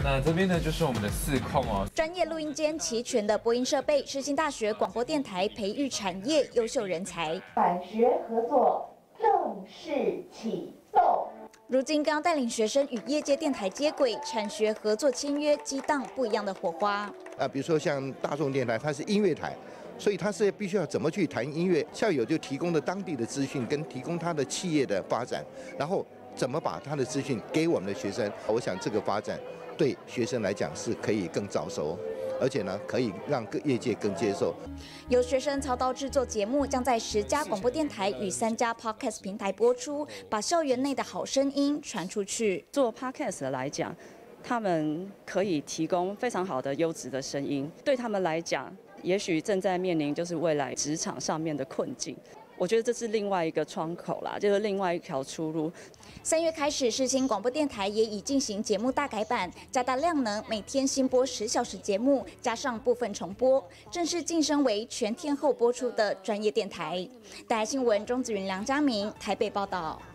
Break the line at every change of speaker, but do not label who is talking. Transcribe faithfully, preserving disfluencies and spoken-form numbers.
那这边呢就是我们的四控哦，
专业录音间齐全的播音设备，世新大学广播电台培育产业优秀人才。
产学合作正式启动。
如今更要带领学生与业界电台接轨，产学合作签约，激荡不一样的火花。
啊，比如说像大众电台，它是音乐台。 所以它是必须要怎么去谈音乐，校友就提供了当地的资讯，跟提供他的企业的发展，然后怎么把他的资讯给我们的学生。我想这个发展对学生来讲是可以更早熟，而且呢可以让各业界更接受。
由学生操刀制作节目，将在十家广播电台与三家 Podcast 平台播出，把校园内的好声音传出去。
做 Podcast 来讲，他们可以提供非常好的优质的声音，对他们来讲。 也许正在面临就是未来职场上面的困境，我觉得这是另外一个窗口啦，就是另外一条出路。
三月开始，世新广播电台也已进行节目大改版，加大量能，每天新播十小时节目，加上部分重播，正式晋升为全天候播出的专业电台。大爱新闻钟子云、梁家明台北报道。